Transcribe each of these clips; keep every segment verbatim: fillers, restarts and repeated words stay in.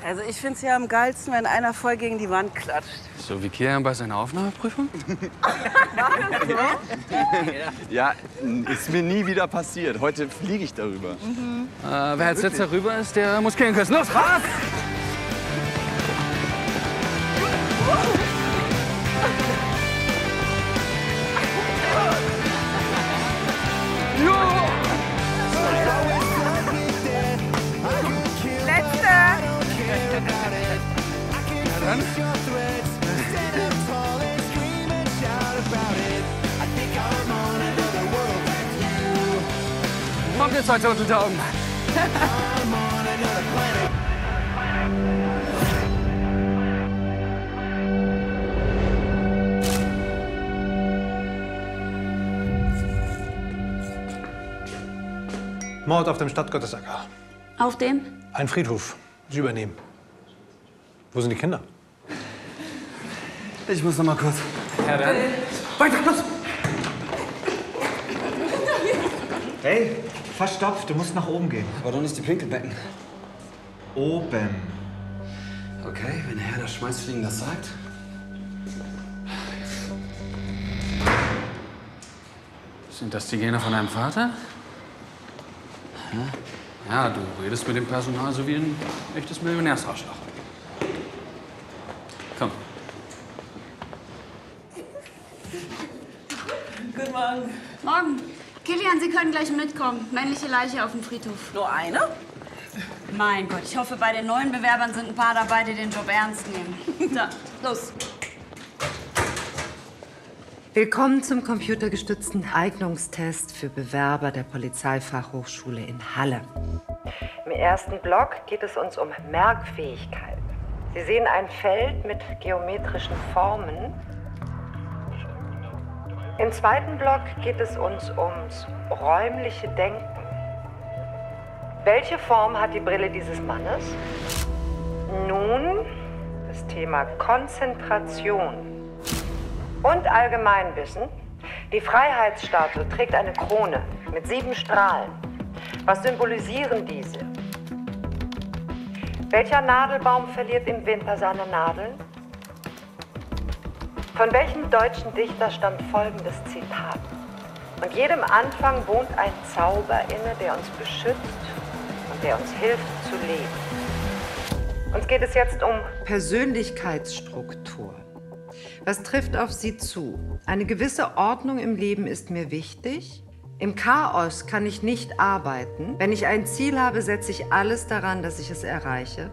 Also ich finde es ja am geilsten, wenn einer voll gegen die Wand klatscht. So wie Kilian bei seiner Aufnahmeprüfung? Ja, ist mir nie wieder passiert. Heute fliege ich darüber. Mhm. Äh, wer als letzter rüber ist, der muss Kilian küssen. Los, was? Kommt jetzt zwei Turteltauben. Mord auf dem Stadtgottesacker. Auf dem? Ein Friedhof. Sie übernehmen. Wo sind die Kinder? Ich muss noch mal kurz. Ja, dann. Weiter, los! Hey, verstopft, du musst nach oben gehen. Aber doch nicht die Pinkelbecken. Oben. Okay, wenn der Herr das Schmeißfliegen das sagt. Sind das die Gene von deinem Vater? Ja, du redest mit dem Personal so wie ein echtes Millionärsarschloch. Komm. Guten Morgen. Morgen. Kilian, Sie können gleich mitkommen. Männliche Leiche auf dem Friedhof. Nur eine? Mein Gott, ich hoffe, bei den neuen Bewerbern sind ein paar dabei, die den Job ernst nehmen. Da, los. Willkommen zum computergestützten Eignungstest für Bewerber der Polizeifachhochschule in Halle. Im ersten Block geht es uns um Merkfähigkeit. Sie sehen ein Feld mit geometrischen Formen. Im zweiten Block geht es uns ums räumliche Denken. Welche Form hat die Brille dieses Mannes? Nun das Thema Konzentration. Und Allgemeinwissen. Die Freiheitsstatue trägt eine Krone mit sieben Strahlen. Was symbolisieren diese? Welcher Nadelbaum verliert im Winter seine Nadeln? Von welchem deutschen Dichter stammt folgendes Zitat? Und jedem Anfang wohnt ein Zauber inne, der uns beschützt und der uns hilft zu leben. Uns geht es jetzt um Persönlichkeitsstruktur. Was trifft auf Sie zu? Eine gewisse Ordnung im Leben ist mir wichtig. Im Chaos kann ich nicht arbeiten. Wenn ich ein Ziel habe, setze ich alles daran, dass ich es erreiche.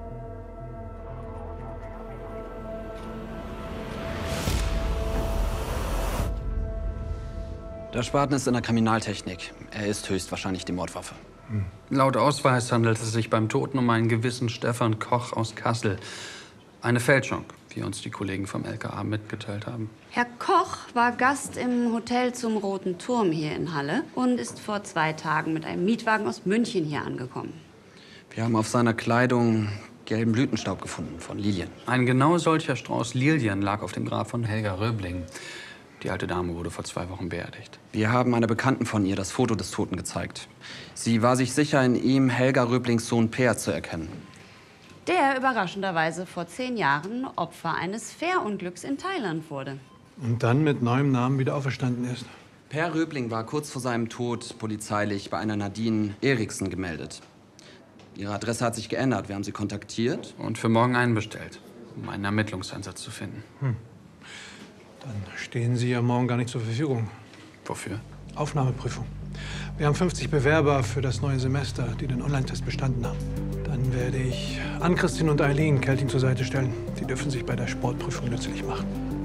Der Spaten ist in der Kriminaltechnik. Er ist höchstwahrscheinlich die Mordwaffe. Hm. Laut Ausweis handelt es sich beim Toten um einen gewissen Stefan Koch aus Kassel. Eine Fälschung, wie uns die Kollegen vom L K A mitgeteilt haben. Herr Koch war Gast im Hotel zum Roten Turm hier in Halle und ist vor zwei Tagen mit einem Mietwagen aus München hier angekommen. Wir haben auf seiner Kleidung gelben Blütenstaub gefunden von Lilien. Ein genau solcher Strauß Lilien lag auf dem Grab von Helga Röbling. Die alte Dame wurde vor zwei Wochen beerdigt. Wir haben einer Bekannten von ihr das Foto des Toten gezeigt. Sie war sich sicher, in ihm Helga Röblings Sohn Peer zu erkennen. Der überraschenderweise vor zehn Jahren Opfer eines Fährunglücks in Thailand wurde. Und dann mit neuem Namen wieder auferstanden ist. Per Röbling war kurz vor seinem Tod polizeilich bei einer Nadine Eriksen gemeldet. Ihre Adresse hat sich geändert. Wir haben sie kontaktiert und für morgen einbestellt, um einen Ermittlungsansatz zu finden. Hm. Dann stehen Sie ja morgen gar nicht zur Verfügung. Wofür? Aufnahmeprüfung. Wir haben fünfzig Bewerber für das neue Semester, die den Online-Test bestanden haben. Dann werde ich Ann-Christin und Eileen Kelting zur Seite stellen. Die dürfen sich bei der Sportprüfung nützlich machen.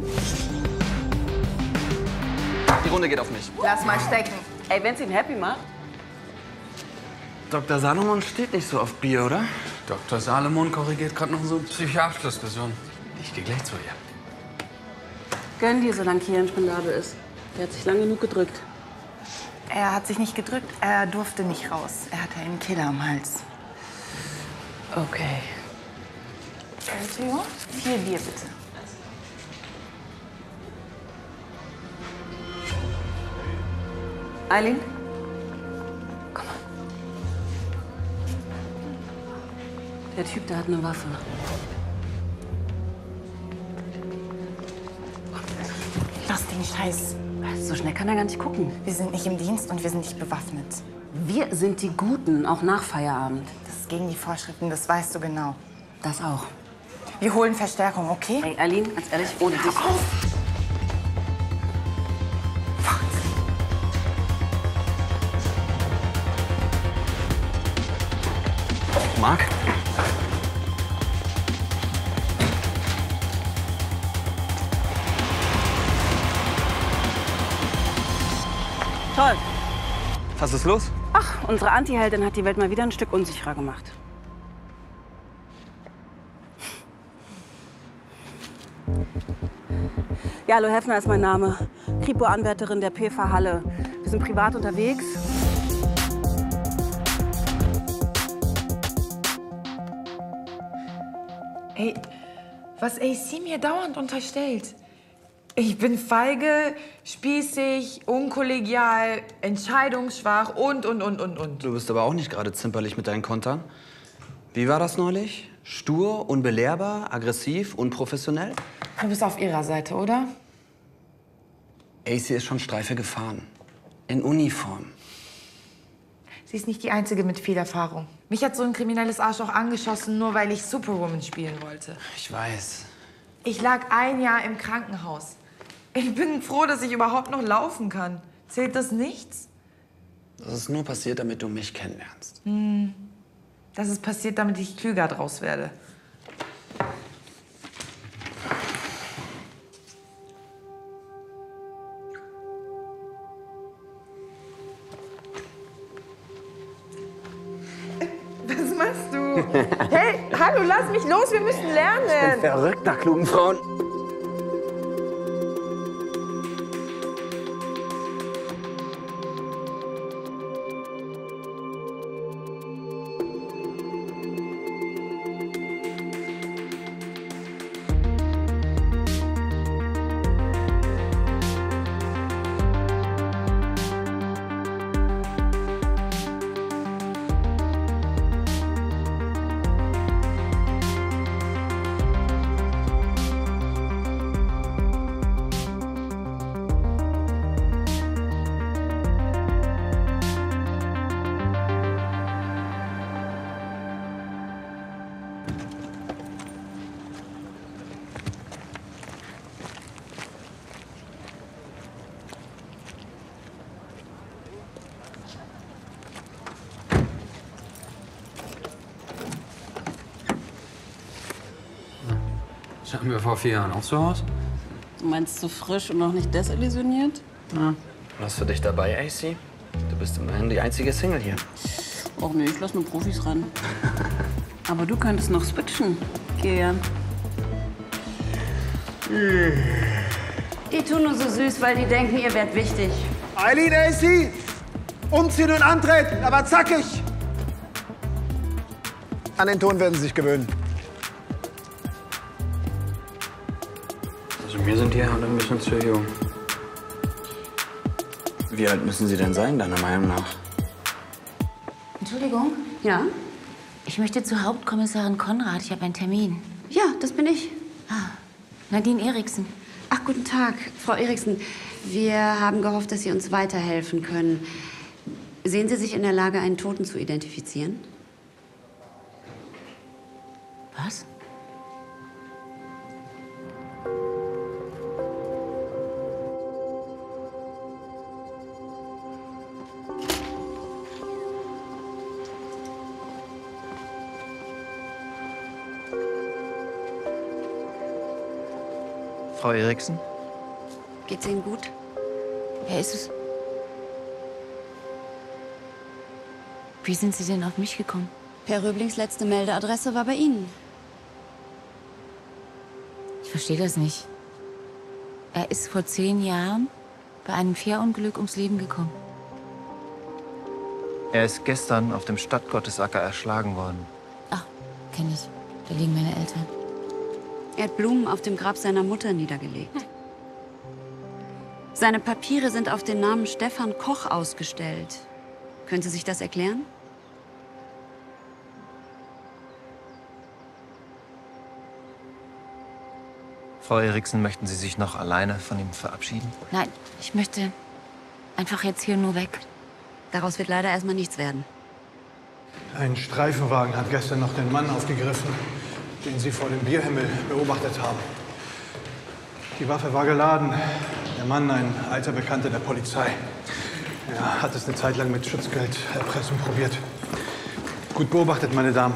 Die Runde geht auf mich. Lass mal stecken. Ey, wenn's ihn happy macht. Doktor Salomon steht nicht so auf Bier, oder? Doktor Salomon korrigiert gerade noch so eine Psychiatriskussion. Ich gehe gleich zu ihr. Gönn dir, solange Kilian spendabel ist. Der hat sich lang genug gedrückt. Er hat sich nicht gedrückt, er durfte nicht raus. Er hatte einen Killer am Hals. Okay. Äh, Theo, vier Bier bitte. Eileen? Komm mal. Der Typ, der hat eine Waffe. Lass den Scheiß. So schnell kann er gar nicht gucken. Wir sind nicht im Dienst und wir sind nicht bewaffnet. Wir sind die Guten, auch nach Feierabend. Das ist gegen die Vorschriften, das weißt du genau. Das auch. Wir holen Verstärkung, okay? Ey, Aline, ganz ehrlich, ohne dich. Auf! Marc? Toll. Was ist los? Ach, unsere Anti-Heldin hat die Welt mal wieder ein Stück unsicherer gemacht. Ja, hallo, Heffner ist mein Name. Kripo-Anwärterin der P V Halle. Wir sind privat unterwegs. Ey, was A C mir dauernd unterstellt. Ich bin feige, spießig, unkollegial, entscheidungsschwach und, und, und, und, und. Du bist aber auch nicht gerade zimperlich mit deinen Kontern. Wie war das neulich? Stur, unbelehrbar, aggressiv, unprofessionell? Du bist auf ihrer Seite, oder? A C ist schon Streife gefahren. In Uniform. Sie ist nicht die Einzige mit viel Erfahrung. Mich hat so ein kriminelles Arschloch angeschossen, nur weil ich Superwoman spielen wollte. Ich weiß. Ich lag ein Jahr im Krankenhaus. Ich bin froh, dass ich überhaupt noch laufen kann. Zählt das nichts? Das ist nur passiert, damit du mich kennenlernst. Hm. Das ist passiert, damit ich klüger draus werde. Was machst du? Hey, hallo, lass mich los, wir müssen lernen. Ich bin verrückt nach klugen Frauen. Sahen wir vor vier Jahren auch so aus? Du meinst zu frisch und noch nicht desillusioniert? Ja. Was für dich dabei, A C? Du bist immerhin die einzige Single hier. Och nee, ich lass nur Profis ran. Aber du könntest noch switchen, Kilian. Die tun nur so süß, weil die denken, ihr werdet wichtig. Eileen, A C! Umziehen und antreten, aber zackig! An den Ton werden Sie sich gewöhnen. Also mir sind die alle ein bisschen zu jung. Wie alt müssen sie denn sein, deiner Meinung nach? Entschuldigung? Ja? Ich möchte zu Hauptkommissarin Konrad. Ich habe einen Termin. Ja, das bin ich. Ah, Nadine Eriksen. Ach, guten Tag, Frau Eriksen. Wir haben gehofft, dass Sie uns weiterhelfen können. Sehen Sie sich in der Lage, einen Toten zu identifizieren? Was? Frau Eriksen? Geht's Ihnen gut? Wer ist es? Wie sind Sie denn auf mich gekommen? Per Röblings letzte Meldeadresse war bei Ihnen. Ich verstehe das nicht. Er ist vor zehn Jahren bei einem Fährunglück ums Leben gekommen. Er ist gestern auf dem Stadtgottesacker erschlagen worden. Ach, kenne ich. Da liegen meine Eltern. Er hat Blumen auf dem Grab seiner Mutter niedergelegt. Hm. Seine Papiere sind auf den Namen Stefan Koch ausgestellt. Können Sie sich das erklären? Frau Eriksen, möchten Sie sich noch alleine von ihm verabschieden? Nein, ich möchte einfach jetzt hier nur weg. Daraus wird leider erstmal nichts werden. Ein Streifenwagen hat gestern noch den Mann aufgegriffen, den Sie vor dem Bierhimmel beobachtet haben. Die Waffe war geladen. Der Mann, ein alter Bekannter der Polizei. Er hat es eine Zeit lang mit Schutzgelderpressung probiert. Gut beobachtet, meine Damen.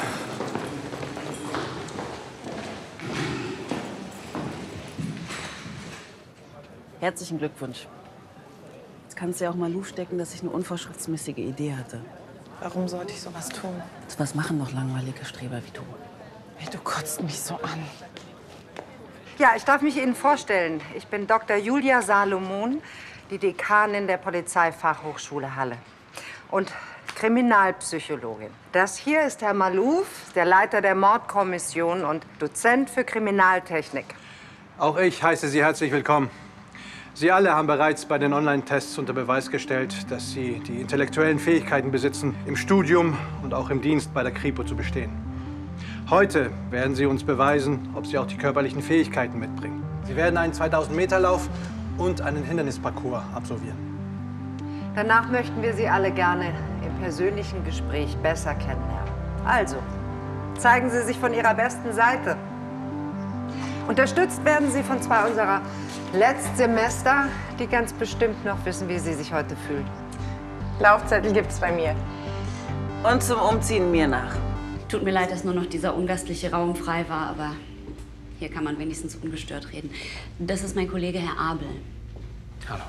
Herzlichen Glückwunsch. Jetzt kannst du ja auch mal Luf stecken, dass ich eine unvorschriftsmäßige Idee hatte. Warum sollte ich sowas tun? Was machen noch langweilige Streber wie du? Hey, du kotzt mich so an. Ja, ich darf mich Ihnen vorstellen. Ich bin Doktor Julia Salomon, die Dekanin der Polizeifachhochschule Halle und Kriminalpsychologin. Das hier ist Herr Malouf, der Leiter der Mordkommission und Dozent für Kriminaltechnik. Auch ich heiße Sie herzlich willkommen. Sie alle haben bereits bei den Online-Tests unter Beweis gestellt, dass Sie die intellektuellen Fähigkeiten besitzen, im Studium und auch im Dienst bei der Kripo zu bestehen. Heute werden Sie uns beweisen, ob Sie auch die körperlichen Fähigkeiten mitbringen. Sie werden einen zweitausend Meter Lauf und einen Hindernisparcours absolvieren. Danach möchten wir Sie alle gerne im persönlichen Gespräch besser kennenlernen. Also, zeigen Sie sich von Ihrer besten Seite. Unterstützt werden Sie von zwei unserer Letztsemester, die ganz bestimmt noch wissen, wie Sie sich heute fühlen. Laufzettel gibt's bei mir. Und zum Umziehen mir nach. Tut mir leid, dass nur noch dieser ungastliche Raum frei war, aber hier kann man wenigstens ungestört reden. Das ist mein Kollege Herr Abel. Hallo.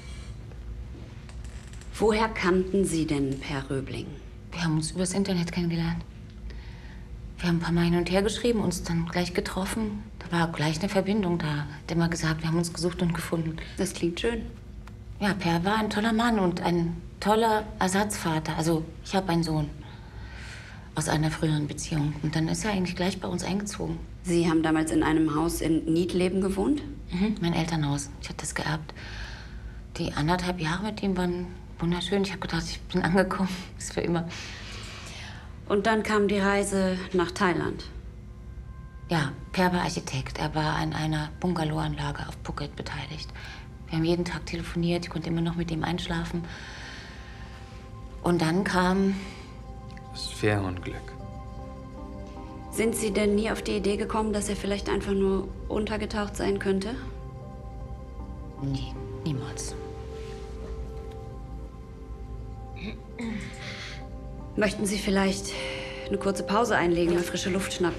Woher kannten Sie denn Per Röbling? Wir haben uns übers Internet kennengelernt. Wir haben ein paar Mal hin und her geschrieben, uns dann gleich getroffen. Da war gleich eine Verbindung da. Hat immer gesagt, wir haben uns gesucht und gefunden. Das klingt schön. Ja, Per war ein toller Mann und ein toller Ersatzvater. Also, ich habe einen Sohn aus einer früheren Beziehung. Und dann ist er eigentlich gleich bei uns eingezogen. Sie haben damals in einem Haus in Niedleben gewohnt? Mhm, mein Elternhaus. Ich hatte das geerbt. Die anderthalb Jahre mit ihm waren wunderschön. Ich habe gedacht, ich bin angekommen. Das ist für immer. Und dann kam die Reise nach Thailand. Ja, Per war Architekt. Er war an einer Bungalowanlage auf Phuket beteiligt. Wir haben jeden Tag telefoniert. Ich konnte immer noch mit ihm einschlafen. Und dann kam das Fährunglück. Sind Sie denn nie auf die Idee gekommen, dass er vielleicht einfach nur untergetaucht sein könnte? Nie, niemals. Möchten Sie vielleicht eine kurze Pause einlegen, mal frische Luft schnappen?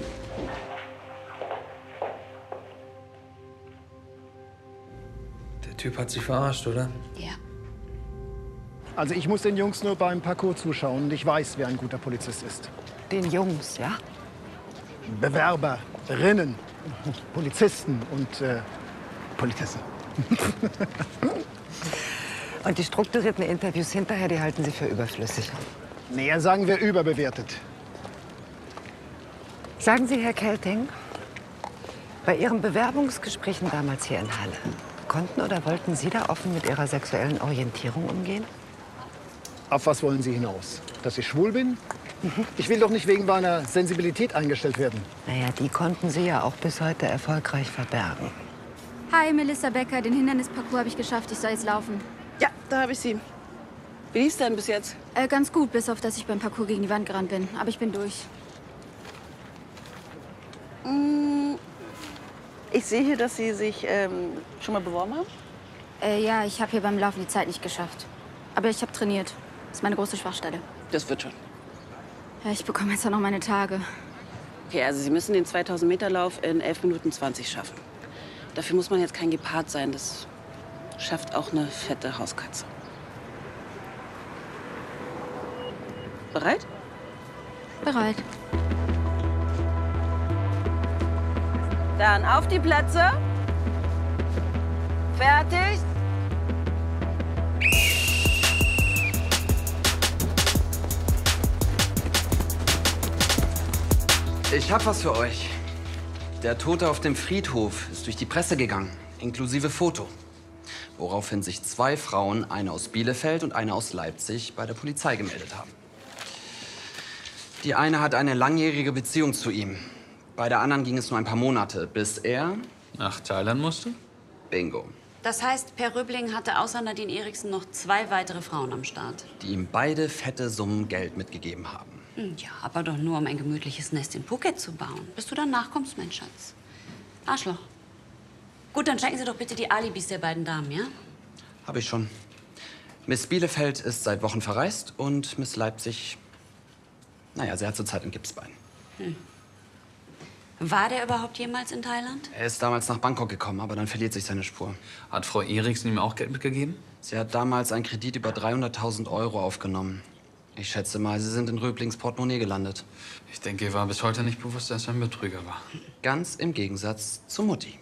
Der Typ hat sich verarscht, oder? Ja. Also ich muss den Jungs nur beim Parcours zuschauen und ich weiß, wer ein guter Polizist ist. Den Jungs, ja? Bewerberinnen, Polizisten und äh, Politessen. Und die strukturierten Interviews hinterher, die halten Sie für überflüssig. Näher sagen wir überbewertet. Sagen Sie, Herr Kelting, bei Ihren Bewerbungsgesprächen damals hier in Halle, konnten oder wollten Sie da offen mit Ihrer sexuellen Orientierung umgehen? Auf was wollen Sie hinaus? Dass ich schwul bin? Ich will doch nicht wegen meiner Sensibilität eingestellt werden. Naja, die konnten Sie ja auch bis heute erfolgreich verbergen. Hi, Melissa Becker. Den Hindernisparcours habe ich geschafft. Ich soll jetzt laufen. Ja, da habe ich sie. Wie lief's denn bis jetzt? Äh, ganz gut, bis auf, dass ich beim Parcours gegen die Wand gerannt bin. Aber ich bin durch. Ich sehe hier, dass Sie sich ähm, schon mal beworben haben. Äh, ja, ich habe hier beim Laufen die Zeit nicht geschafft. Aber ich habe trainiert. Das ist meine große Schwachstelle. Das wird schon. Ja, ich bekomme jetzt auch noch meine Tage. Okay, also Sie müssen den zweitausend Meter Lauf in elf Minuten zwanzig schaffen. Dafür muss man jetzt kein Gepard sein. Das schafft auch eine fette Hauskatze. Bereit? Bereit. Dann auf die Plätze. Fertig. Ich hab was für euch. Der Tote auf dem Friedhof ist durch die Presse gegangen, inklusive Foto. Woraufhin sich zwei Frauen, eine aus Bielefeld und eine aus Leipzig, bei der Polizei gemeldet haben. Die eine hat eine langjährige Beziehung zu ihm. Bei der anderen ging es nur ein paar Monate, bis er, Nach Thailand musste? Bingo. Das heißt, Per Röbling hatte außer Nadine Eriksen noch zwei weitere Frauen am Start. Die ihm beide fette Summen Geld mitgegeben haben. Ja, aber doch nur, um ein gemütliches Nest in Phuket zu bauen. Bis du dann nachkommst, mein Schatz. Arschloch. Gut, dann checken Sie doch bitte die Alibis der beiden Damen, ja? Habe ich schon. Miss Bielefeld ist seit Wochen verreist und Miss Leipzig, naja, sie hat zurzeit ein Gipsbein. Hm. War der überhaupt jemals in Thailand? Er ist damals nach Bangkok gekommen, aber dann verliert sich seine Spur. Hat Frau Eriksen ihm auch Geld mitgegeben? Sie hat damals einen Kredit über dreihunderttausend Euro aufgenommen. Ich schätze mal, Sie sind in Röblings Portemonnaie gelandet. Ich denke, ihr war bis heute nicht bewusst, dass er ein Betrüger war. Ganz im Gegensatz zu Mutti.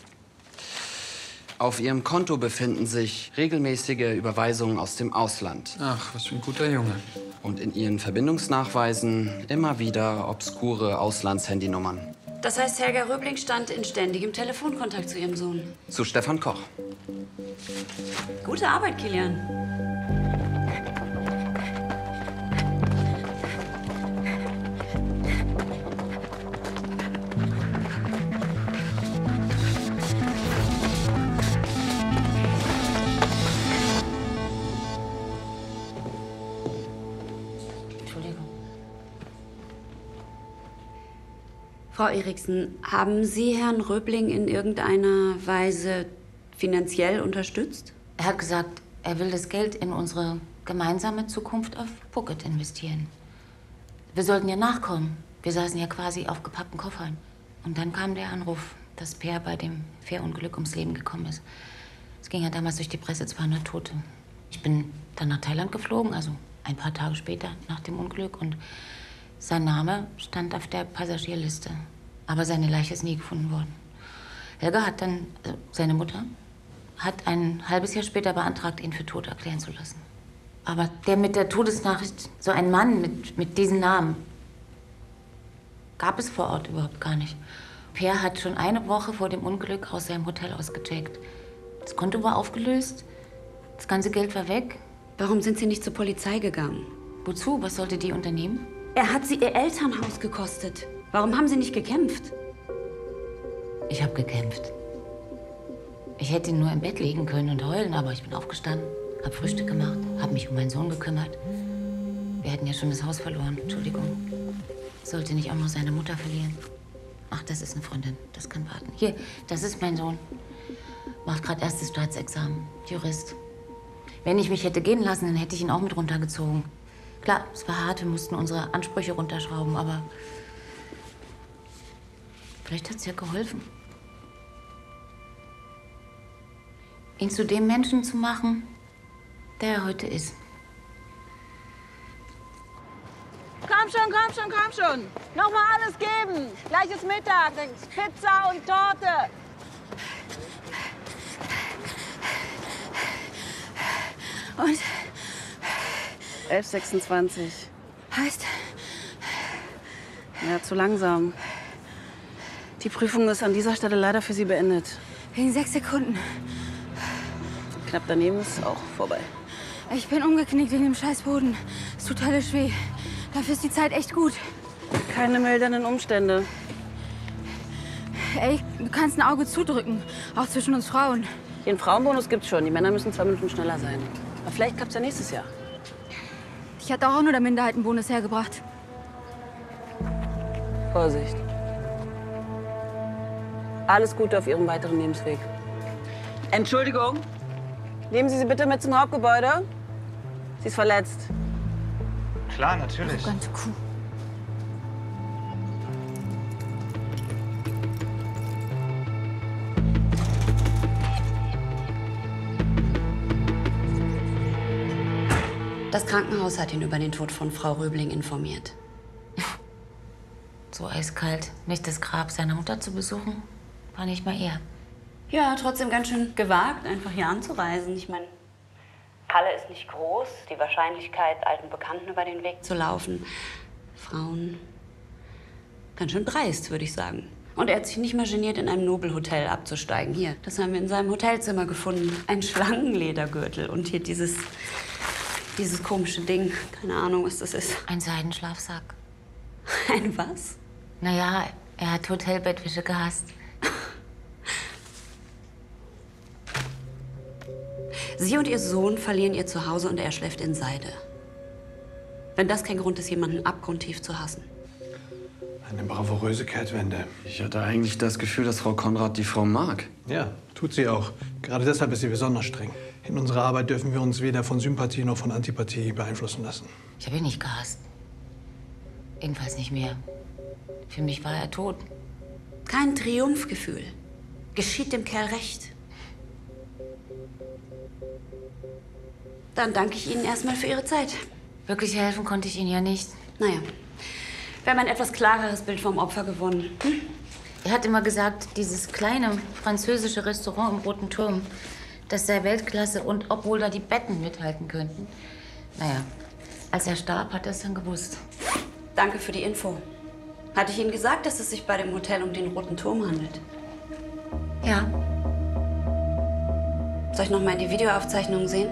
Auf ihrem Konto befinden sich regelmäßige Überweisungen aus dem Ausland. Ach, was für ein guter Junge. Und in ihren Verbindungsnachweisen immer wieder obskure Auslandshandynummern. Das heißt, Helga Röbling stand in ständigem Telefonkontakt zu ihrem Sohn. Zu Stefan Koch. Gute Arbeit, Kilian. Frau Eriksen, haben Sie Herrn Röbling in irgendeiner Weise finanziell unterstützt? Er hat gesagt, er will das Geld in unsere gemeinsame Zukunft auf Phuket investieren. Wir sollten ja nachkommen. Wir saßen ja quasi auf gepackten Koffern. Und dann kam der Anruf, dass Per bei dem Fährunglück ums Leben gekommen ist. Es ging ja damals durch die Presse, zweihundert Tote. Ich bin dann nach Thailand geflogen, also ein paar Tage später nach dem Unglück. Und sein Name stand auf der Passagierliste. Aber seine Leiche ist nie gefunden worden. Helga hat dann, also seine Mutter, hat ein halbes Jahr später beantragt, ihn für tot erklären zu lassen. Aber der mit der Todesnachricht, so ein Mann mit, mit diesem Namen, gab es vor Ort überhaupt gar nicht. Per hat schon eine Woche vor dem Unglück aus seinem Hotel ausgecheckt. Das Konto war aufgelöst, das ganze Geld war weg. Warum sind Sie nicht zur Polizei gegangen? Wozu? Was sollte die unternehmen? Er hat Sie Ihr Elternhaus gekostet. Warum haben Sie nicht gekämpft? Ich habe gekämpft. Ich hätte nur im Bett liegen können und heulen, aber ich bin aufgestanden, habe Frühstück gemacht, habe mich um meinen Sohn gekümmert. Wir hätten ja schon das Haus verloren. Entschuldigung. Sollte nicht auch noch seine Mutter verlieren. Ach, das ist eine Freundin. Das kann warten. Hier, das ist mein Sohn. Macht gerade erstes Staatsexamen. Jurist. Wenn ich mich hätte gehen lassen, dann hätte ich ihn auch mit runtergezogen. Klar, es war hart, wir mussten unsere Ansprüche runterschrauben, aber vielleicht hat es ja geholfen. Ihn zu dem Menschen zu machen, der er heute ist. Komm schon, komm schon, komm schon. Noch mal alles geben. Gleiches Mittag, Pizza und Torte. Und? elf sechsundzwanzig. Heißt? Ja, zu langsam. Die Prüfung ist an dieser Stelle leider für Sie beendet. Wegen sechs Sekunden. Knapp daneben ist es auch vorbei. Ich bin umgeknickt wegen dem Scheißboden. Es tut höllisch weh. Dafür ist die Zeit echt gut. Keine mildernden Umstände. Ey, du kannst ein Auge zudrücken. Auch zwischen uns Frauen. Den Frauenbonus gibt's schon. Die Männer müssen zwei Minuten schneller sein. Aber vielleicht klappt's ja nächstes Jahr. Ich hatte auch nur der Minderheitenbonus hergebracht. Vorsicht. Alles Gute auf Ihrem weiteren Lebensweg. Entschuldigung. Nehmen Sie sie bitte mit zum Hauptgebäude. Sie ist verletzt. Klar, natürlich. Ganz cool. Das Krankenhaus hat ihn über den Tod von Frau Röbling informiert. So eiskalt, nicht das Grab seiner Mutter zu besuchen, war nicht mal er. Ja, trotzdem ganz schön gewagt, einfach hier anzureisen. Ich meine, Halle ist nicht groß. Die Wahrscheinlichkeit, alten Bekannten über den Weg zu laufen. Frauen. Ganz schön dreist, würde ich sagen. Und er hat sich nicht mal geniert, in einem Nobelhotel abzusteigen. Hier, das haben wir in seinem Hotelzimmer gefunden. Ein Schlangenledergürtel und hier dieses, dieses komische Ding. Keine Ahnung, was das ist. Ein Seidenschlafsack. Ein was? Naja, er hat Hotelbettwäsche gehasst. Sie und Ihr Sohn verlieren Ihr Zuhause und er schläft in Seide. Wenn das kein Grund ist, jemanden abgrundtief zu hassen. Eine bravouröse Kehrtwende. Ich hatte eigentlich das Gefühl, dass Frau Konrad die Frau mag. Ja, tut sie auch. Gerade deshalb ist sie besonders streng. In unserer Arbeit dürfen wir uns weder von Sympathie noch von Antipathie beeinflussen lassen. Ich habe ihn nicht gehasst. Jedenfalls nicht mehr. Für mich war er tot. Kein Triumphgefühl. Geschieht dem Kerl recht. Dann danke ich Ihnen erstmal für Ihre Zeit. Wirklich helfen konnte ich Ihnen ja nicht. Naja, wir haben ein etwas klareres Bild vom Opfer gewonnen. Hm? Er hat immer gesagt, dieses kleine französische Restaurant im Roten Turm, das sei Weltklasse und obwohl da die Betten mithalten könnten. Naja, als er starb, hat er es dann gewusst. Danke für die Info. Hatte ich Ihnen gesagt, dass es sich bei dem Hotel um den Roten Turm handelt? Ja. Soll ich noch mal in die Videoaufzeichnungen sehen?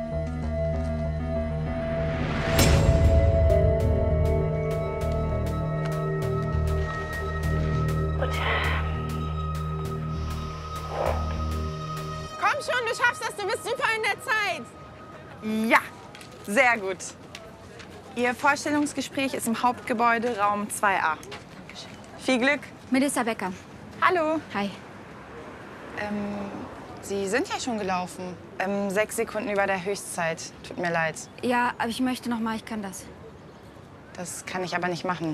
Komm schon, du schaffst das, du bist super in der Zeit. Ja, sehr gut. Ihr Vorstellungsgespräch ist im Hauptgebäude, Raum zwei a. Viel Glück. Melissa Becker. Hallo. Hi. Ähm, Sie sind ja schon gelaufen. Ähm, sechs Sekunden über der Höchstzeit. Tut mir leid. Ja, aber ich möchte noch mal, ich kann das. Das kann ich aber nicht machen.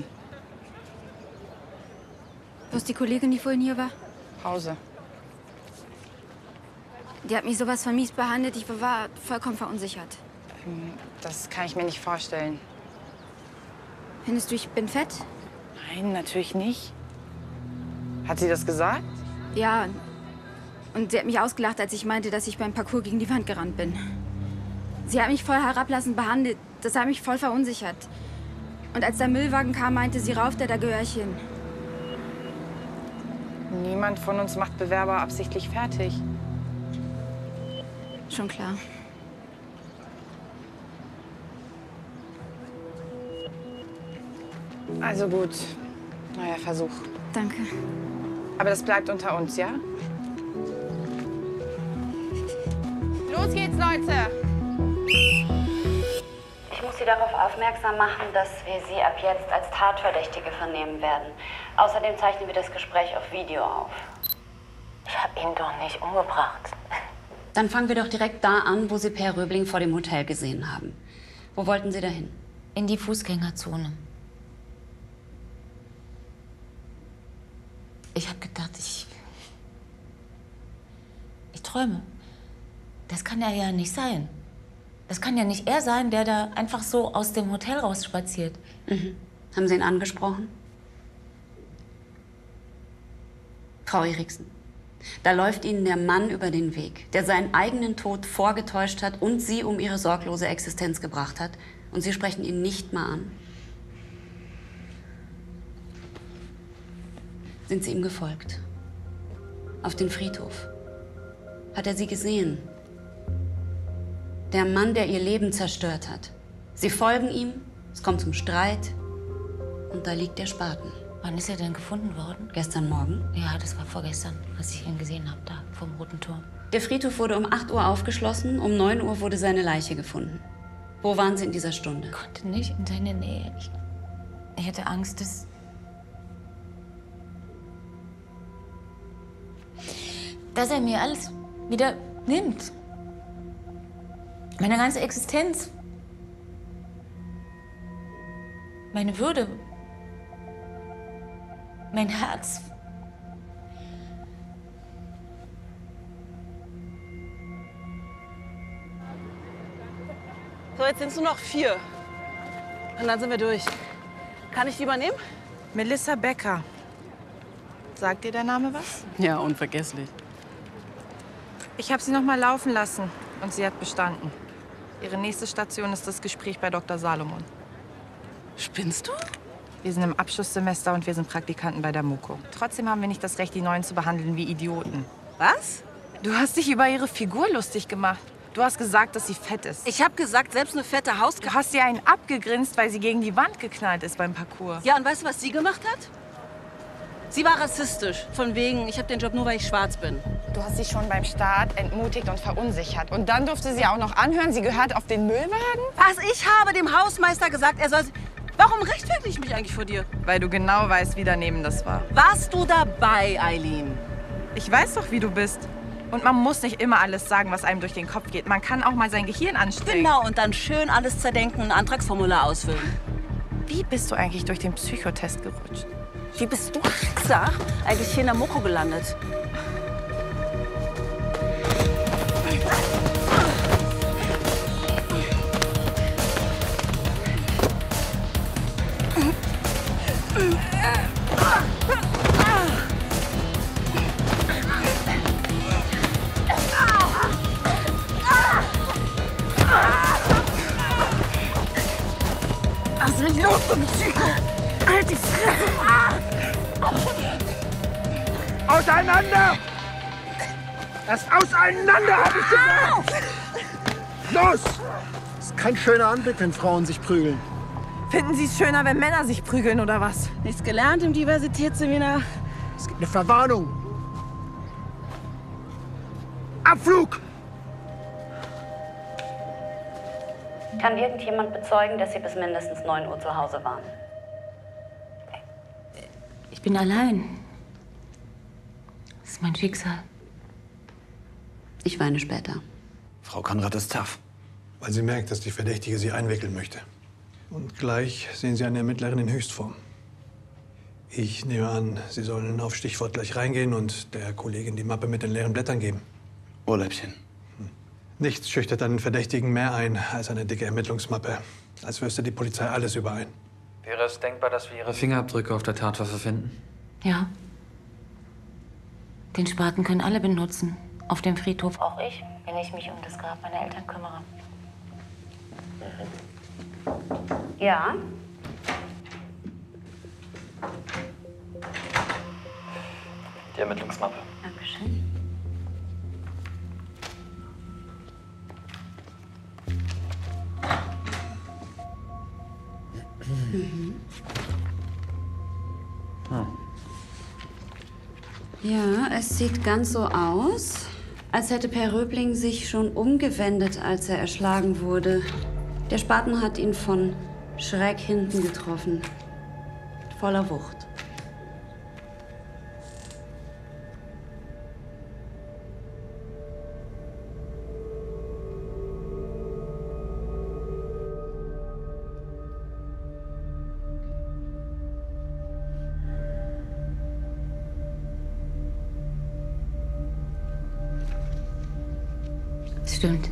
Wo ist die Kollegin, die vorhin hier war? Pause. Die hat mich sowas von mies behandelt. Ich war vollkommen verunsichert. Ähm, das kann ich mir nicht vorstellen. Findest du, ich bin fett? Nein, natürlich nicht. Hat sie das gesagt? Ja. Und sie hat mich ausgelacht, als ich meinte, dass ich beim Parcours gegen die Wand gerannt bin. Sie hat mich voll herablassend behandelt. Das hat mich voll verunsichert. Und als der Müllwagen kam, meinte sie, rauf, da gehöre ich hin. Niemand von uns macht Bewerber absichtlich fertig. Schon klar. Also gut. Neuer Versuch. Danke. Aber das bleibt unter uns, ja? Los geht's, Leute! Ich muss Sie darauf aufmerksam machen, dass wir Sie ab jetzt als Tatverdächtige vernehmen werden. Außerdem zeichnen wir das Gespräch auf Video auf. Ich habe ihn doch nicht umgebracht. Dann fangen wir doch direkt da an, wo Sie Per Röbling vor dem Hotel gesehen haben. Wo wollten Sie dahin? In die Fußgängerzone. Ich habe gedacht, ich... Ich träume. Das kann er ja nicht sein. Das kann ja nicht er sein, der da einfach so aus dem Hotel rausspaziert. Mhm. Haben Sie ihn angesprochen? Frau Eriksen, da läuft Ihnen der Mann über den Weg, der seinen eigenen Tod vorgetäuscht hat und Sie um Ihre sorglose Existenz gebracht hat. Und Sie sprechen ihn nicht mal an. Sind Sie ihm gefolgt? Auf den Friedhof? Hat er Sie gesehen? Der Mann, der Ihr Leben zerstört hat. Sie folgen ihm, es kommt zum Streit und da liegt der Spaten. Wann ist er denn gefunden worden? Gestern Morgen? Ja, das war vorgestern, als ich ihn gesehen habe, da vom Roten Turm. Der Friedhof wurde um acht Uhr aufgeschlossen, um neun Uhr wurde seine Leiche gefunden. Wo waren Sie in dieser Stunde? Ich konnte nicht in seine Nähe. Ich, ich hatte Angst, dass... dass er mir alles wieder nimmt. Meine ganze Existenz. Meine Würde. Mein Herz. So, jetzt sind es nur noch vier. Und dann sind wir durch. Kann ich die übernehmen? Melissa Becker. Sagt dir der Name was? Ja, unvergesslich. Ich habe sie noch mal laufen lassen und sie hat bestanden. Ihre nächste Station ist das Gespräch bei Doktor Salomon. Spinnst du? Wir sind im Abschlusssemester und wir sind Praktikanten bei der Moko. Trotzdem haben wir nicht das Recht, die Neuen zu behandeln wie Idioten. Was? Du hast dich über ihre Figur lustig gemacht. Du hast gesagt, dass sie fett ist. Ich habe gesagt, selbst eine fette Haus... Du hast ihr einen abgegrinst, weil sie gegen die Wand geknallt ist beim Parcours. Ja, und weißt du, was sie gemacht hat? Sie war rassistisch. Von wegen, ich habe den Job nur, weil ich schwarz bin. Du hast sie schon beim Start entmutigt und verunsichert. Und dann durfte sie auch noch anhören, sie gehört auf den Müllwagen? Was? Ich habe dem Hausmeister gesagt, er soll... Warum rechtfertige ich mich eigentlich vor dir? Weil du genau weißt, wie daneben das war. Warst du dabei, Eileen? Ich weiß doch, wie du bist. Und man muss nicht immer alles sagen, was einem durch den Kopf geht. Man kann auch mal sein Gehirn anstrengen. Genau, und dann schön alles zerdenken und ein Antragsformular ausfüllen. Wie bist du eigentlich durch den Psychotest gerutscht? Wie bist du, Hexer, eigentlich hier in der Moko gelandet? Was ist los, du Psycho? Halt die Fresse! Auseinander! Das Auseinander, hab ich gesagt! Los! Das ist kein schöner Anblick, wenn Frauen sich prügeln. Finden Sie es schöner, wenn Männer sich prügeln, oder was? Nichts gelernt im Diversitätsseminar. Es gibt eine Verwarnung. Abflug! Kann irgendjemand bezeugen, dass Sie bis mindestens neun Uhr zu Hause waren? Ich bin allein. Das ist mein Schicksal. Ich weine später. Frau Konrad ist tough. Weil sie merkt, dass die Verdächtige sie einwickeln möchte. Und gleich sehen Sie eine Ermittlerin in Höchstform. Ich nehme an, Sie sollen auf Stichwort gleich reingehen und der Kollegin die Mappe mit den leeren Blättern geben. Ohrläppchen. Nichts schüchtert einen Verdächtigen mehr ein als eine dicke Ermittlungsmappe. Als wüsste die Polizei alles über einen. Wäre es denkbar, dass wir Ihre Fingerabdrücke auf der Tatwaffe finden? Ja. Den Spaten können alle benutzen. Auf dem Friedhof. Auch ich, wenn ich mich um das Grab meiner Eltern kümmere. Ja? Die Ermittlungsmappe. Dankeschön. Mhm. Hm. Ja, es sieht ganz so aus, als hätte Per Röbling sich schon umgewendet, als er erschlagen wurde. Der Spaten hat ihn von schräg hinten getroffen. Voller Wucht. Stimmt.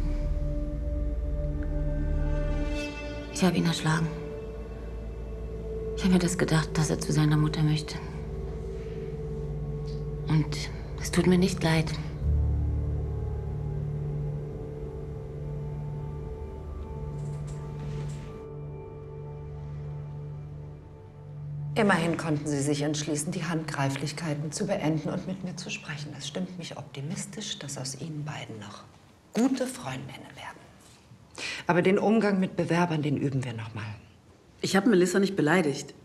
Ich habe ihn erschlagen. Ich habe mir das gedacht, dass er zu seiner Mutter möchte. Und es tut mir nicht leid. Immerhin konnten Sie sich entschließen, die Handgreiflichkeiten zu beenden und mit mir zu sprechen. Das stimmt mich optimistisch, dass aus Ihnen beiden noch gute Freundinnen werden. Aber den Umgang mit Bewerbern, den üben wir noch mal. Ich habe Melissa nicht beleidigt.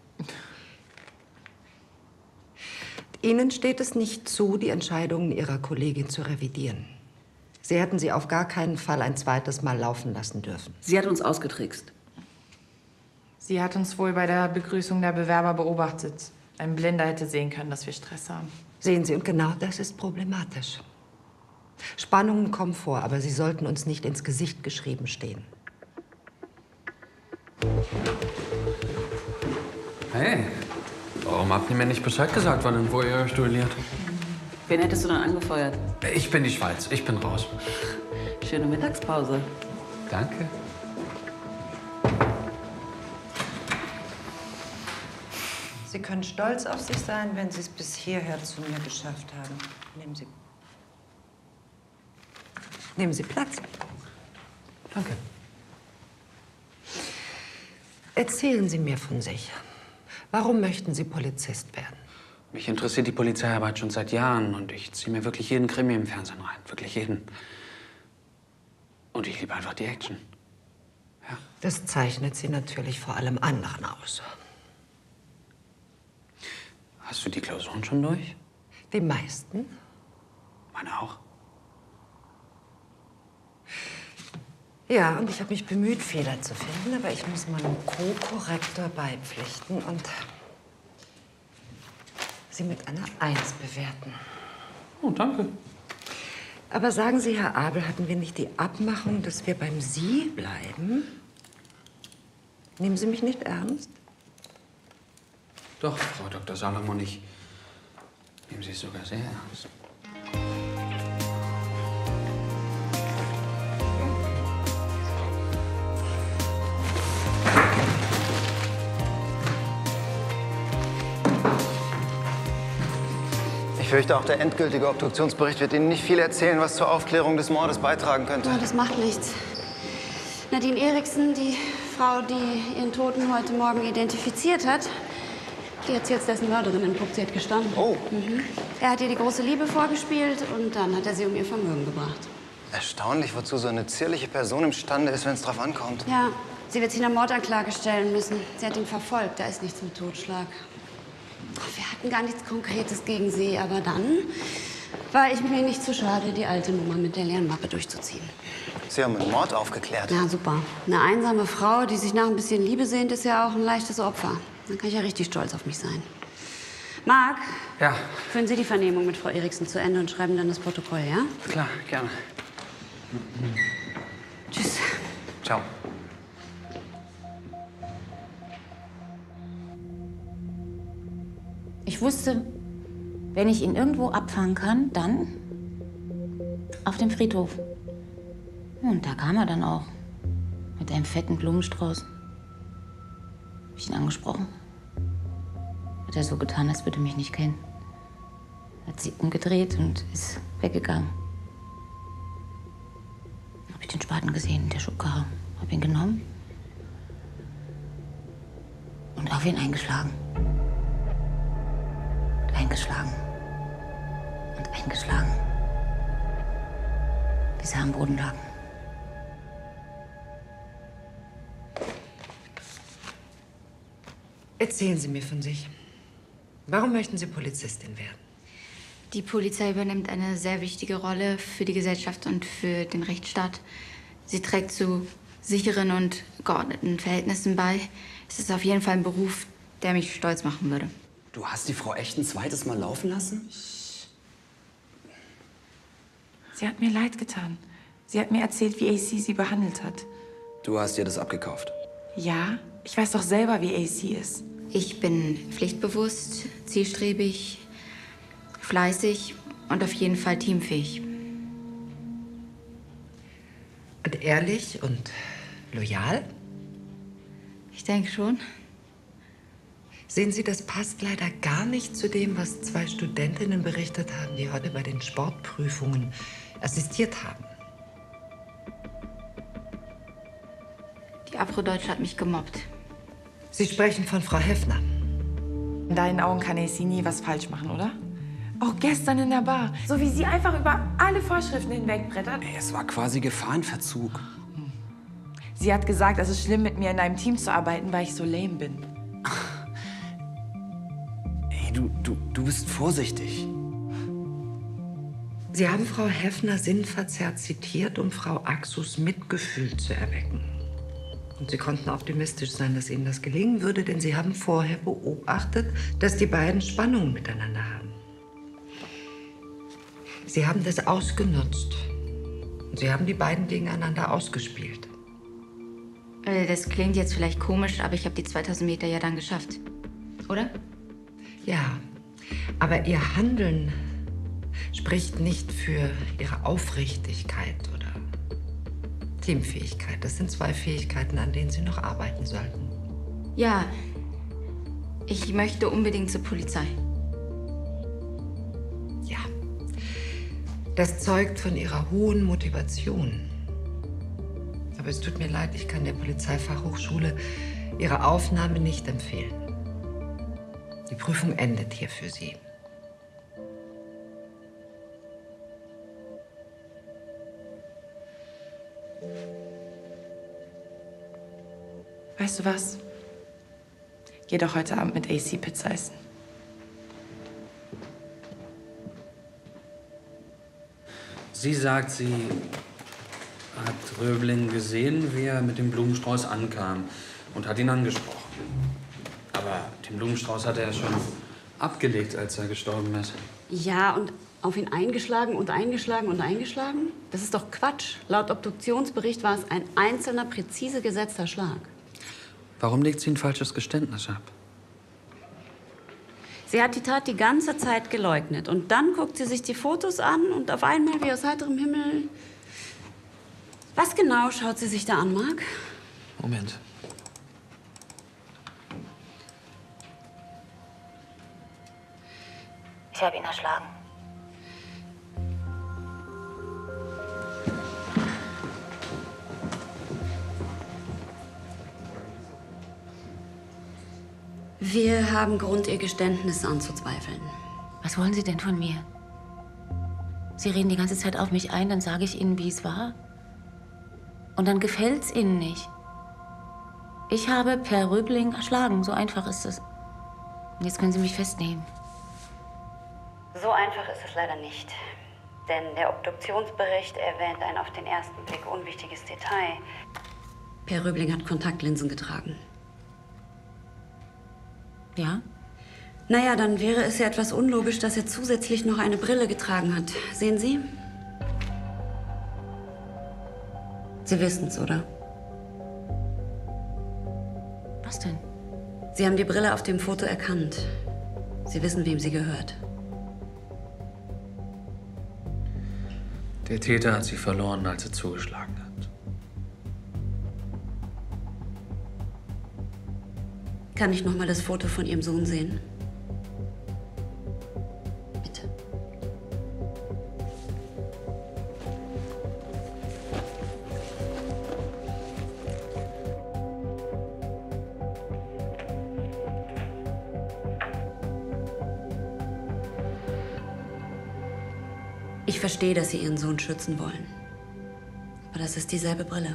Ihnen steht es nicht zu, die Entscheidungen Ihrer Kollegin zu revidieren. Sie hätten sie auf gar keinen Fall ein zweites Mal laufen lassen dürfen. Sie hat uns ausgetrickst. Sie hat uns wohl bei der Begrüßung der Bewerber beobachtet. Ein Blinder hätte sehen können, dass wir Stress haben. Sehen Sie, und genau das ist problematisch. Spannungen kommen vor, aber sie sollten uns nicht ins Gesicht geschrieben stehen. Hey, warum habt ihr mir nicht Bescheid gesagt, wann und wo ihr euch duelliert? Wen hättest du dann angefeuert? Ich bin die Schweiz, ich bin raus. Schöne Mittagspause. Danke. Sie können stolz auf sich sein, wenn Sie es bis hierher zu mir geschafft haben. Nehmen Sie Nehmen Sie Platz. Danke. Erzählen Sie mir von sich. Warum möchten Sie Polizist werden? Mich interessiert die Polizeiarbeit schon seit Jahren und ich ziehe mir wirklich jeden Krimi im Fernsehen rein. Wirklich jeden. Und ich liebe einfach die Action. Ja. Das zeichnet Sie natürlich vor allem anderen aus. Hast du die Klausuren schon durch? Die meisten. Meine auch. Ja, und ich habe mich bemüht, Fehler zu finden, aber ich muss meinem Co-Korrektor beipflichten und Sie mit einer Eins bewerten. Oh, danke. Aber sagen Sie, Herr Abel, hatten wir nicht die Abmachung, dass wir beim Sie bleiben? Nehmen Sie mich nicht ernst? Doch, Frau Doktor Salomon, ich nehme Sie sogar sehr ernst. Ich fürchte, auch der endgültige Obduktionsbericht wird Ihnen nicht viel erzählen, was zur Aufklärung des Mordes beitragen könnte. Oh, das macht nichts. Nadine Eriksen, die Frau, die ihren Toten heute Morgen identifiziert hat, die hat sie als dessen Mörderin entpuppt. Sie hat gestanden. Oh. Mhm. Er hat ihr die große Liebe vorgespielt und dann hat er sie um ihr Vermögen gebracht. Erstaunlich, wozu so eine zierliche Person imstande ist, wenn es drauf ankommt. Ja, sie wird sich einer Mordanklage stellen müssen. Sie hat ihn verfolgt. Da ist nichts mit Totschlag. Wir hatten gar nichts Konkretes gegen sie, aber dann war ich mir nicht zu schade, die alte Nummer mit der leeren Mappe durchzuziehen. Sie haben einen Mord aufgeklärt. Ja, super. Eine einsame Frau, die sich nach ein bisschen Liebe sehnt, ist ja auch ein leichtes Opfer. Dann kann ich ja richtig stolz auf mich sein. Marc? Ja? Führen Sie die Vernehmung mit Frau Eriksen zu Ende und schreiben dann das Protokoll, ja? Klar, gerne. Tschüss. Ciao. Ich wusste, wenn ich ihn irgendwo abfangen kann, dann auf dem Friedhof. Und da kam er dann auch. Mit einem fetten Blumenstrauß. Hab ich ihn angesprochen? Hat er so getan, als würde er mich nicht kennen. Hat sich umgedreht und ist weggegangen. Hab ich den Spaten gesehen in der Schubkarre. Hab ihn genommen und auf ihn eingeschlagen. Eingeschlagen und eingeschlagen, bis er am Boden lag. Erzählen Sie mir von sich. Warum möchten Sie Polizistin werden? Die Polizei übernimmt eine sehr wichtige Rolle für die Gesellschaft und für den Rechtsstaat. Sie trägt zu sicheren und geordneten Verhältnissen bei. Es ist auf jeden Fall ein Beruf, der mich stolz machen würde. Du hast die Frau echt ein zweites Mal laufen lassen? Sie hat mir leid getan. Sie hat mir erzählt, wie A C sie behandelt hat. Du hast ihr das abgekauft. Ja, ich weiß doch selber, wie A C ist. Ich bin pflichtbewusst, zielstrebig, fleißig und auf jeden Fall teamfähig. Und ehrlich und loyal? Ich denke schon. Sehen Sie, das passt leider gar nicht zu dem, was zwei Studentinnen berichtet haben, die heute bei den Sportprüfungen assistiert haben. Die Afrodeutsche hat mich gemobbt. Sie sprechen von Frau Heffner. In deinen Augen kann A C nie was falsch machen, oder? Auch gestern in der Bar. So wie sie einfach über alle Vorschriften hinwegbrettert. Ey, es war quasi Gefahrenverzug. Sie hat gesagt, es ist schlimm, mit mir in einem Team zu arbeiten, weil ich so lame bin. Ey, du, du, du bist vorsichtig. Sie haben Frau Heffner sinnverzerrt zitiert, um Frau Axus Mitgefühl zu erwecken. Und Sie konnten optimistisch sein, dass Ihnen das gelingen würde, denn Sie haben vorher beobachtet, dass die beiden Spannungen miteinander haben. Sie haben das ausgenutzt. Und Sie haben die beiden gegeneinander ausgespielt. Das klingt jetzt vielleicht komisch, aber ich habe die zweitausend Meter ja dann geschafft. Oder? Ja, aber Ihr Handeln spricht nicht für Ihre Aufrichtigkeit oder Teamfähigkeit. Das sind zwei Fähigkeiten, an denen Sie noch arbeiten sollten. Ja, ich möchte unbedingt zur Polizei. Ja, das zeugt von Ihrer hohen Motivation. Aber es tut mir leid, ich kann der Polizeifachhochschule Ihre Aufnahme nicht empfehlen. Die Prüfung endet hier für Sie. Weißt du was? Geh doch heute Abend mit A C Pizza essen. Sie sagt, sie hat Röbling gesehen, wie er mit dem Blumenstrauß ankam und hat ihn angesprochen. Aber den Blumenstrauß hat er schon abgelegt, als er gestorben ist. Ja, und auf ihn eingeschlagen und eingeschlagen und eingeschlagen? Das ist doch Quatsch. Laut Obduktionsbericht war es ein einzelner, präzise gesetzter Schlag. Warum legt sie ein falsches Geständnis ab? Sie hat die Tat die ganze Zeit geleugnet. Und dann guckt sie sich die Fotos an und auf einmal, wie aus heiterem Himmel... Was genau schaut sie sich da an, Marc? Moment. Ich habe ihn erschlagen. Wir haben Grund, ihr Geständnis anzuzweifeln. Was wollen Sie denn von mir? Sie reden die ganze Zeit auf mich ein, dann sage ich Ihnen, wie es war. Und dann gefällt's Ihnen nicht. Ich habe Per Röbling erschlagen, so einfach ist es. Und jetzt können Sie mich festnehmen. So einfach ist es leider nicht. Denn der Obduktionsbericht erwähnt ein auf den ersten Blick unwichtiges Detail. Per Röbling hat Kontaktlinsen getragen. Ja? Naja, dann wäre es ja etwas unlogisch, dass er zusätzlich noch eine Brille getragen hat. Sehen Sie? Sie wissen's, oder? Was denn? Sie haben die Brille auf dem Foto erkannt. Sie wissen, wem sie gehört. Der Täter hat sie verloren, als er zugeschlagen hat. Kann ich noch mal das Foto von Ihrem Sohn sehen? Bitte. Ich verstehe, dass Sie Ihren Sohn schützen wollen. Aber das ist dieselbe Brille.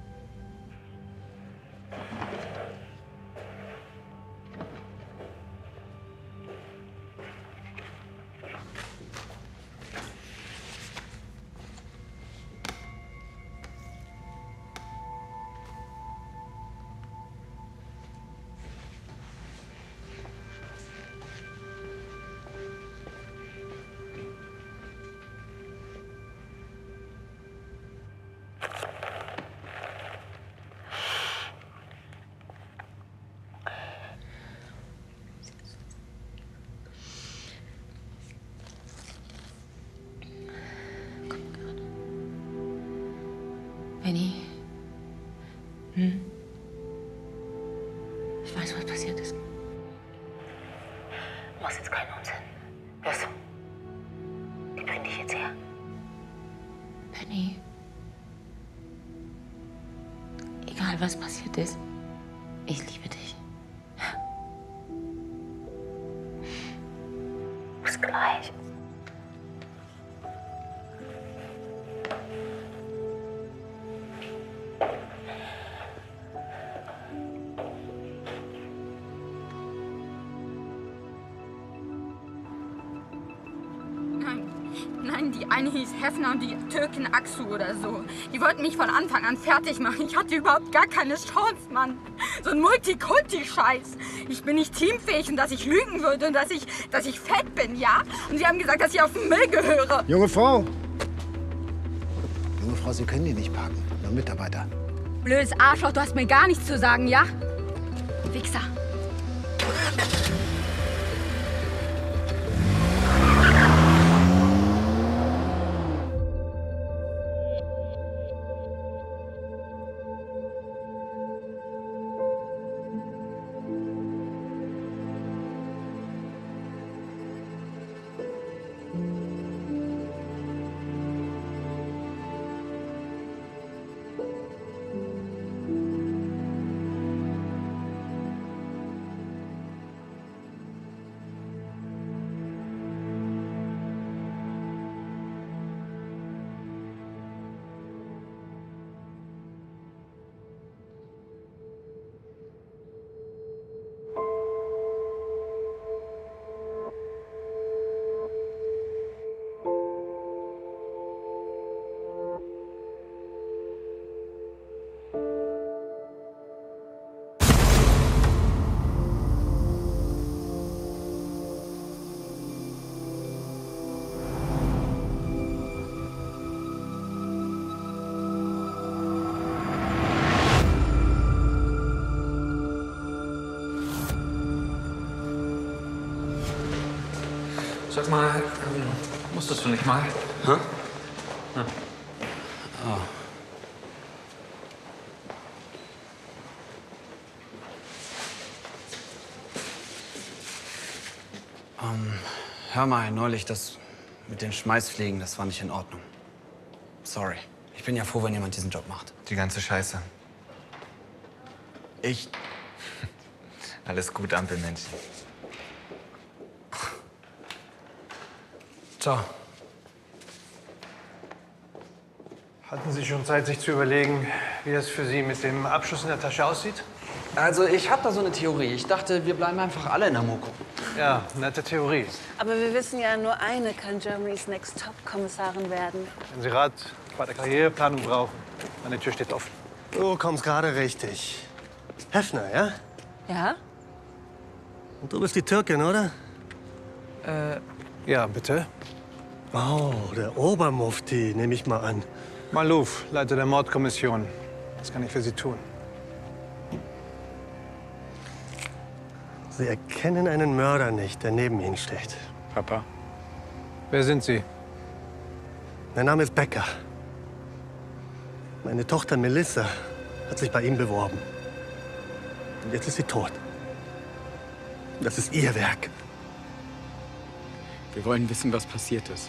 Benny? Hm? Ich weiß, was passiert ist. Du machst jetzt keinen Unsinn. Hörst du? Die bringen dich jetzt her. Benny? Egal, was passiert ist, ich liebe dich. Bis gleich. Nein, die eine hieß Hefner und die Türkin Aksu oder so. Die wollten mich von Anfang an fertig machen. Ich hatte überhaupt gar keine Chance, Mann. So ein Multikulti-Scheiß. Ich bin nicht teamfähig und dass ich lügen würde und dass ich, dass ich fett bin, ja? Und sie haben gesagt, dass ich auf den Müll gehöre. Junge Frau! Junge Frau, Sie können die nicht parken. Nur Mitarbeiter. Blödes Arschloch, du hast mir gar nichts zu sagen, ja? Wichser. Sag mal, ähm, musstest du nicht mal? Hä? Ja. Oh. Ähm, hör mal, neulich das mit den Schmeißfliegen, das war nicht in Ordnung. Sorry. Ich bin ja froh, wenn jemand diesen Job macht. Die ganze Scheiße. Ich... Alles gut, Ampelmännchen. Ciao. Hatten Sie schon Zeit, sich zu überlegen, wie es für Sie mit dem Abschluss in der Tasche aussieht? Also, ich habe da so eine Theorie. Ich dachte, wir bleiben einfach alle in der Moko. Ja, nette Theorie. Aber wir wissen ja, nur eine kann Germany's Next Top-Kommissarin werden. Wenn Sie Rat bei der Karriereplanung brauchen, meine Tür steht offen. Du kommst gerade richtig. Hefner, ja? Ja? Und du bist die Türkin, oder? Äh, ja, bitte. Oh, der Obermufti, nehme ich mal an. Malouf, Leiter der Mordkommission. Was kann ich für Sie tun? Sie erkennen einen Mörder nicht, der neben Ihnen steht. Papa. Wer sind Sie? Mein Name ist Becker. Meine Tochter Melissa hat sich bei ihm beworben. Und jetzt ist sie tot. Das ist Ihr Werk. Wir wollen wissen, was passiert ist.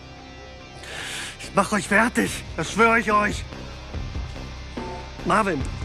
Ich mach euch fertig, das schwöre ich euch. Marvin,